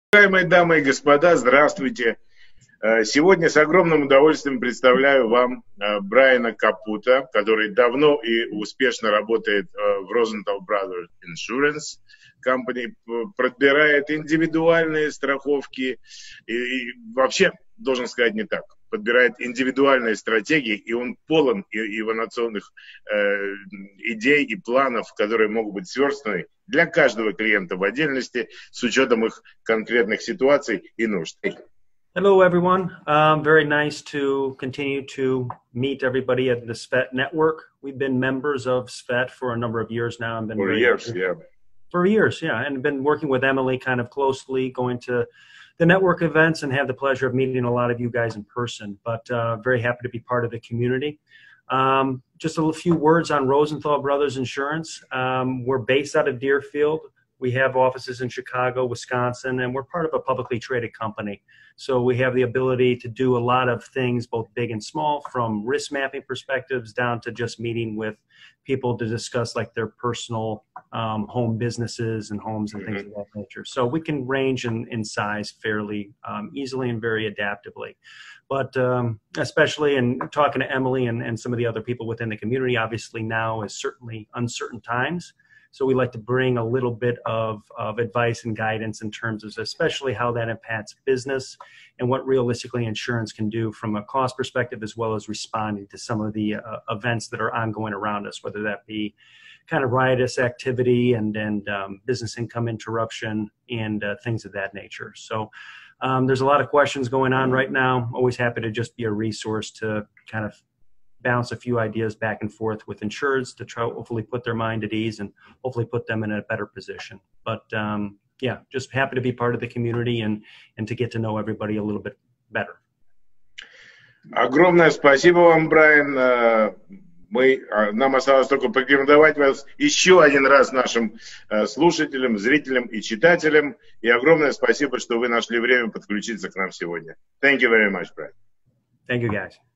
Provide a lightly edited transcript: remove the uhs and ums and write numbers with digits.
Уважаемые дамы и господа, здравствуйте. Сегодня с огромным удовольствием представляю вам Брайана Капута, который давно и успешно работает в Rosenthal Brothers Insurance Company, подбирает индивидуальные страховки и вообще, должен сказать, не так. Подбирает индивидуальные стратегии, и он полон инновационных идей и планов, которые могут быть сверстаны для каждого клиента в отдельности с учетом их конкретных ситуаций и нужд. Hello, everyone. Very nice to continue to meet everybody at the SVET network. We've been members of SVET for a number of years now. For years, yeah. For years, yeah. And been working with Emily kind of closely, going to the network events and have the pleasure of meeting a lot of you guys in person. But very happy to be part of the community. Just a few words on Rosenthal Brothers Insurance. We're based out of Deerfield. We have offices in Chicago, Wisconsin, and we're part of a publicly traded company. So we have the ability to do a lot of things, both big and small, from risk mapping perspectives down to just meeting with people to discuss like their personal home businesses and homes and things of that nature. So we can range in size fairly easily and very adaptively. But especially in talking to Emily and some of the other people within the community, obviously now is certainly uncertain times. So we like to bring a little bit of advice and guidance in terms of especially how that impacts business and what realistically insurance can do from a cost perspective, as well as responding to some of the events that are ongoing around us, whether that be kind of riotous activity and business income interruption and things of that nature. So there's a lot of questions going on right now. Always happy to just be a resource to kind of bounce a few ideas back and forth with insureds to try hopefully put their mind at ease and hopefully put them in a better position. But yeah, just happy to be part of the community and to get to know everybody a little bit better. Огромное спасибо вам, Брайан. Нам осталось только порекомендовать вас еще один раз нашим слушателям, зрителям и читателям. И огромное спасибо, что вы нашли время подключиться к нам сегодня. Thank you very much, Brian. Thank you, guys.